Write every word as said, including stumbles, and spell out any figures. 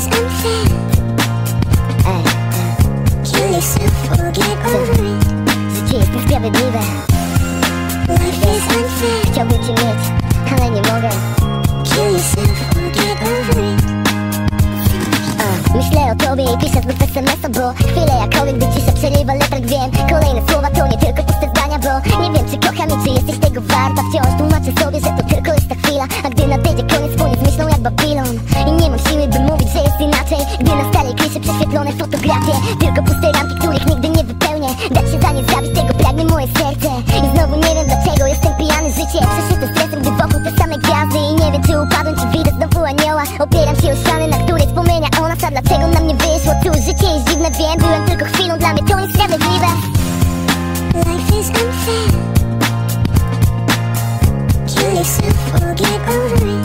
is unfair. Ej, kill yourself or get over it. Życie jest niesprawiedliwe. Life is unfair. Chciałbym cię mieć, ale nie mogę. Kill yourself or get over it. A, myślę o tobie i piszę znów es em es-a, bo chwilę jakowej, gdy cisza przerywa letarg, wiem. Kolejne słowa to nie tylko puste zdania, bo nie wiem, czy kocham i czy jesteś tego warta. Wciąż tłumaczę sobie, że to tylko jest ta chwila, a gdy nadejdzie koniec, koniec myślą jak Babilon. I nie mam siły, by mówić, że jest inaczej, gdy na stale klisze prześwietlone fotografie. Tylko puste ramki, których nigdy nie wypełnię. Dać się za nie zabić, tego pragnie moje serce. I znowu nie wiem dlaczego jestem pijany. Życie przeszyte stresem, gdy wokół te same gwiazdy. I nie wiem, czy upadłem, czy widzę znowu anioła. Opieram się o ścianę, na której wspomnienia o nas. A dlaczego na mnie wyszło? Cóż, życie jest dziwne, wiem. Byłem tylko chwilą, dla mnie to niesprawiedliwe. Life is unfair. Kill yourself or get over it.